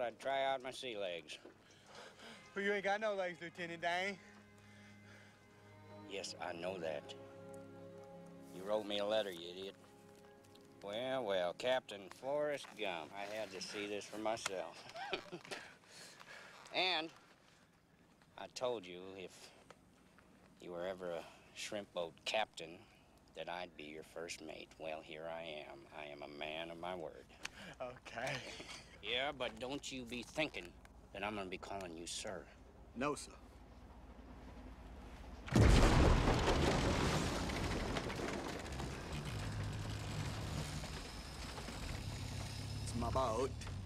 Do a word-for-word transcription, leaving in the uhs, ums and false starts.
I'd try out my sea legs. Well, you ain't got no legs, Lieutenant Dan. Yes, I know that. You wrote me a letter, you idiot. Well, well, Captain Forrest Gump. I had to see this for myself. And I told you if you were ever a shrimp boat captain, that I'd be your first mate. Well, here I am. I am a man of my word. Okay. Yeah, but don't you be thinking that I'm gonna be calling you sir. No, sir. It's my boat.